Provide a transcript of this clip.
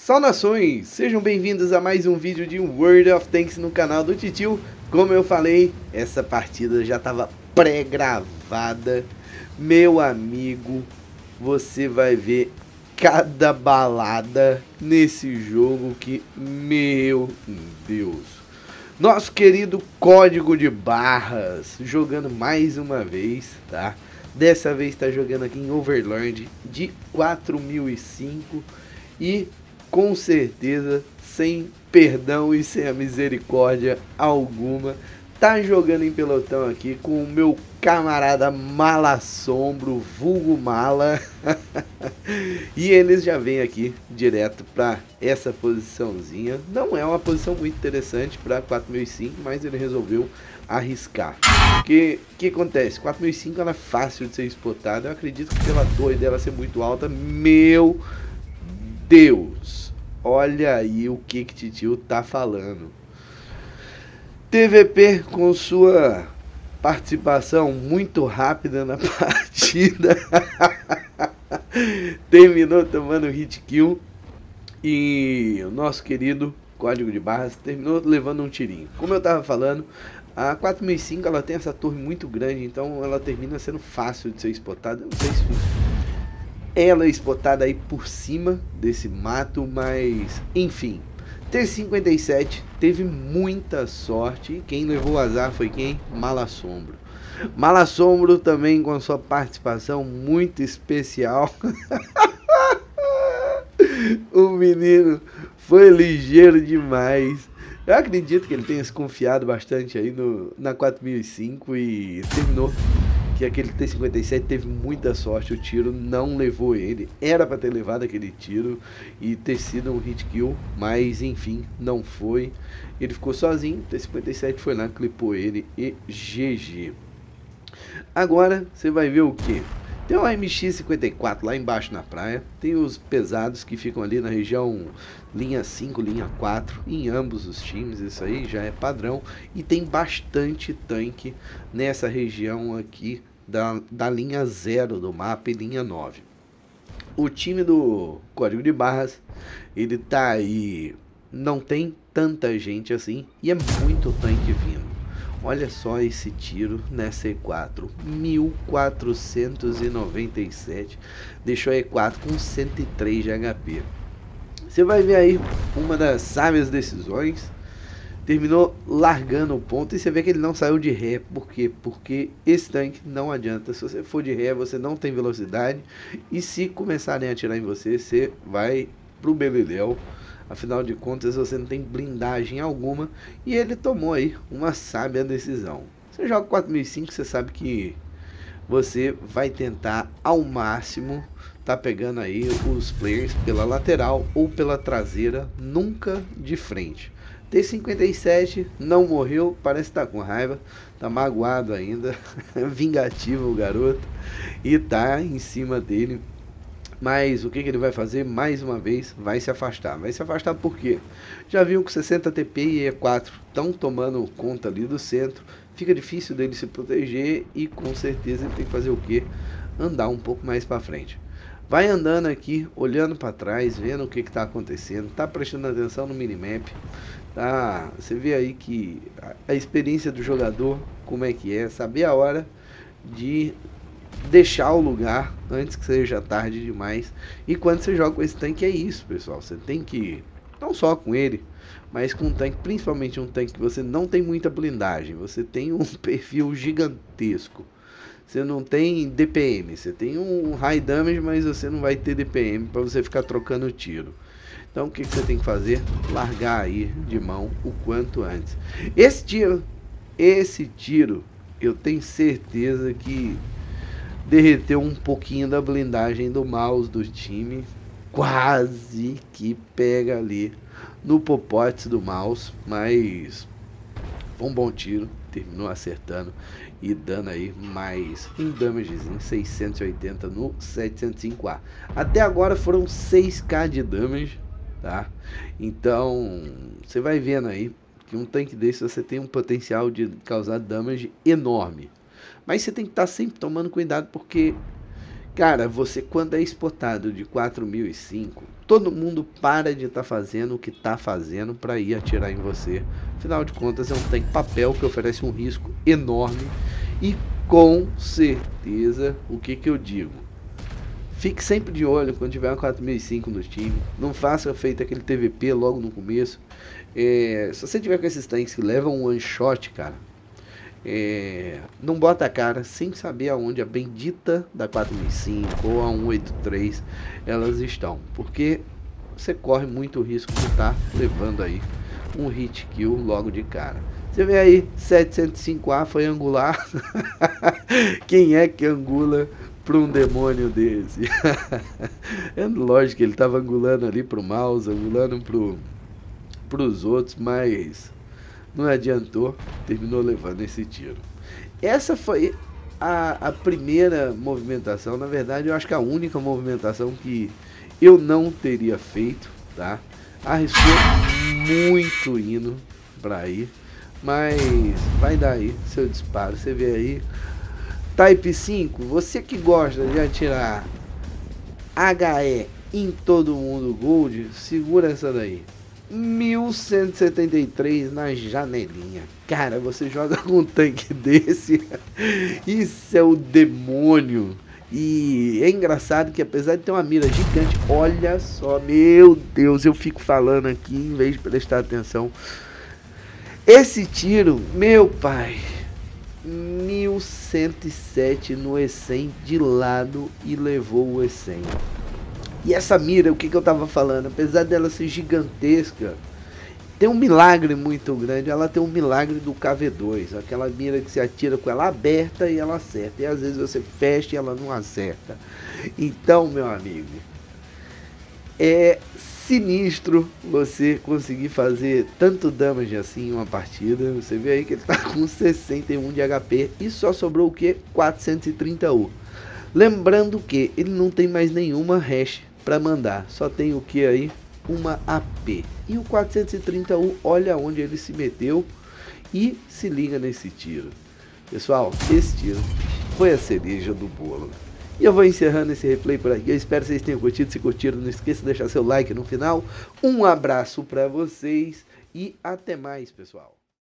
Saudações! Sejam bem-vindos a mais um vídeo de World of Tanks no canal do Titio. Como eu falei, essa partida já estava pré-gravada. Meu amigo, você vai ver cada balada nesse jogo que, meu Deus. Nosso querido Código de Barras jogando mais uma vez, tá? Dessa vez está jogando aqui em Overlord de 4005 e com certeza sem perdão e sem a misericórdia alguma. Tá jogando em pelotão aqui com o meu camarada Malassombro, vulgo Mala. E eles já vêm aqui direto para essa posiçãozinha. Não é uma posição muito interessante para 4005, mas ele resolveu arriscar. Porque o que acontece? 4005 ela é fácil de ser spotada. Eu acredito que pela torre dela ser muito alta. Meu Deus! Olha aí o que Titio tá falando. TVP com sua participação muito rápida na partida. Terminou tomando hit kill. E o nosso querido Código de Barras terminou levando um tirinho. Como eu tava falando, a 4005 ela tem essa torre muito grande, então ela termina sendo fácil de ser spotada. Eu não sei se ela é spotada aí por cima desse mato, mas enfim. T57 teve muita sorte. Quem levou o azar foi quem? Malassombro. Malassombro também com sua participação muito especial. O menino foi ligeiro demais. Eu acredito que ele tenha se confiado bastante aí na 4005 e terminou que aquele T57 teve muita sorte. O tiro não levou ele. Era para ter levado aquele tiro e ter sido um hit kill, mas enfim, não foi. Ele ficou sozinho. O T57 foi lá, clipou ele e GG. Agora você vai ver o que? Tem o MX-54 lá embaixo na praia. Tem os pesados que ficam ali na região linha 5, linha 4. Em ambos os times, isso aí já é padrão. E tem bastante tanque nessa região aqui da linha 0 do mapa e linha 9. O time do Código de Barras, ele tá aí, não tem tanta gente assim. E é muito tanque vindo. Olha só esse tiro nessa E4, 1497, deixou a E4 com 103 de HP. Você vai ver aí uma das sábias decisões, terminou largando o ponto e você vê que ele não saiu de ré. Por quê? Porque esse tanque não adianta, se você for de ré você não tem velocidade e se começarem a atirar em você, você vai pro beleléu. Afinal de contas, você não tem blindagem alguma. E ele tomou aí uma sábia decisão. Você joga 4005, você sabe que você vai tentar ao máximo tá pegando aí os players pela lateral ou pela traseira, nunca de frente. T57 não morreu, parece estar com raiva, tá magoado ainda. Vingativo o garoto. E tá em cima dele. Mas o que ele vai fazer? Mais uma vez, vai se afastar. Vai se afastar por quê? Já viu que 60 TP e E4 estão tomando conta ali do centro. Fica difícil dele se proteger e com certeza ele tem que fazer o quê? Andar um pouco mais para frente. Vai andando aqui, olhando para trás, vendo o que está acontecendo. Tá prestando atenção no minimap. Tá? Você vê aí que a experiência do jogador, como é que é. Saber a hora de deixar o lugar antes que seja tarde demais. E quando você joga com esse tanque é isso, pessoal. Você tem que, não só com ele, mas com um tanque, principalmente um tanque que você não tem muita blindagem, você tem um perfil gigantesco, você não tem DPM, você tem um high damage, mas você não vai ter DPM para você ficar trocando tiro. Então o que você tem que fazer? Largar aí de mão o quanto antes. Esse tiro eu tenho certeza que derreteu um pouquinho da blindagem do mouse do time. Quase que pega ali no popote do mouse. Mas foi um bom tiro. Terminou acertando e dando aí mais um damagezinho. 680 no 705A. Até agora foram 6k de damage, tá? Então você vai vendo aí que um tanque desse você tem um potencial de causar damage enorme. Mas você tem que estar sempre tomando cuidado porque, cara, você quando é spotado de 4005, todo mundo para de estar fazendo o que está fazendo para ir atirar em você. Afinal de contas, é um tanque papel que oferece um risco enorme. E com certeza, o que eu digo? Fique sempre de olho quando tiver uma 4005 no time. Não faça feito aquele TVP logo no começo. Se você tiver com esses tanques que levam um one shot, cara, não bota a cara sem saber aonde a bendita da 4005 ou a 183 elas estão, porque você corre muito risco de estar levando aí um hit kill logo de cara. Você vê aí, 705A foi angular. Quem é que angula para um demônio desse? É lógico que ele estava angulando ali pro mouse, angulando pros outros, mas não adiantou, terminou levando esse tiro. Essa foi a primeira movimentação, na verdade eu acho que a única movimentação que eu não teria feito, tá? Arriscou muito indo pra ir, mas vai dar aí seu disparo. Você vê aí, Type 5, você que gosta de atirar HE em todo mundo Gold, segura essa daí. 1173 na janelinha. Cara, você joga com um tanque desse, isso é o demônio. E é engraçado que apesar de ter uma mira gigante, olha só, meu Deus, eu fico falando aqui em vez de prestar atenção. Esse tiro, meu pai, 1107 no E100 de lado e levou o E100. E essa mira, o que eu tava falando, apesar dela ser gigantesca, tem um milagre muito grande. Ela tem um milagre do KV2, aquela mira que você atira com ela aberta e ela acerta, e às vezes você fecha e ela não acerta. Então, meu amigo, é sinistro você conseguir fazer tanto damage assim em uma partida. Você vê aí que ele tá com 61 de HP e só sobrou o que? 430U. Lembrando que ele não tem mais nenhuma hash para mandar, só tem o que aí? Uma AP. E o 430U, olha onde ele se meteu e se liga nesse tiro. Pessoal, esse tiro foi a cereja do bolo. E eu vou encerrando esse replay por aqui. Eu espero que vocês tenham curtido. Se curtiram, não esqueça de deixar seu like no final. Um abraço para vocês e até mais, pessoal.